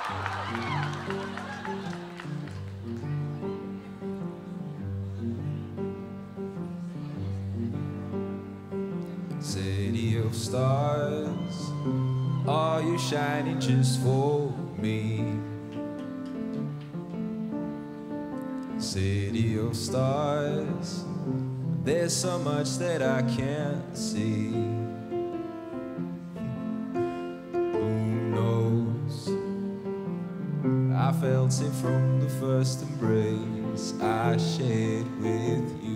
City of stars, are you shining just for me? City of stars, there's so much that I can't see. Who knows? I felt it from the first embrace I shared with you.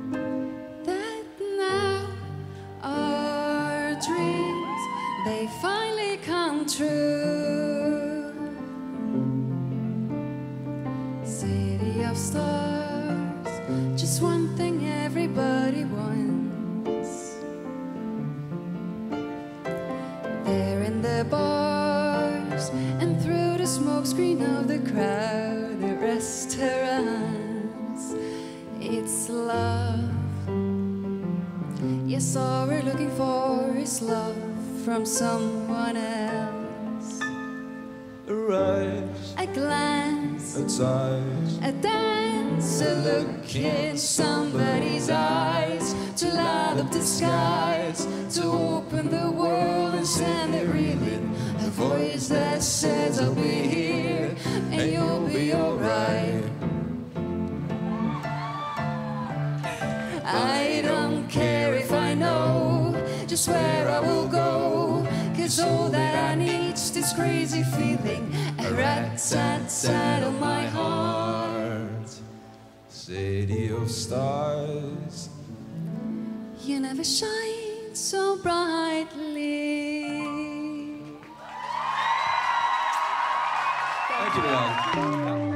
They finally come true. City of stars, just one thing everybody wants. There in the bars and through the smokescreen of the crowded restaurants, it's love. Yes, all we're looking for is love from someone else. A rush, a glance, a touch, a dance, a look in somebody's eyes, to light up the skies, to open the world and send it reeling. A voice that says I'll be here and you'll be alright. I don't care if I know just where I will go, 'cause all that I need's this crazy feeling, a rat-tat-tat on my heart. City of stars, You never shine so brightly. Thank you, Milan.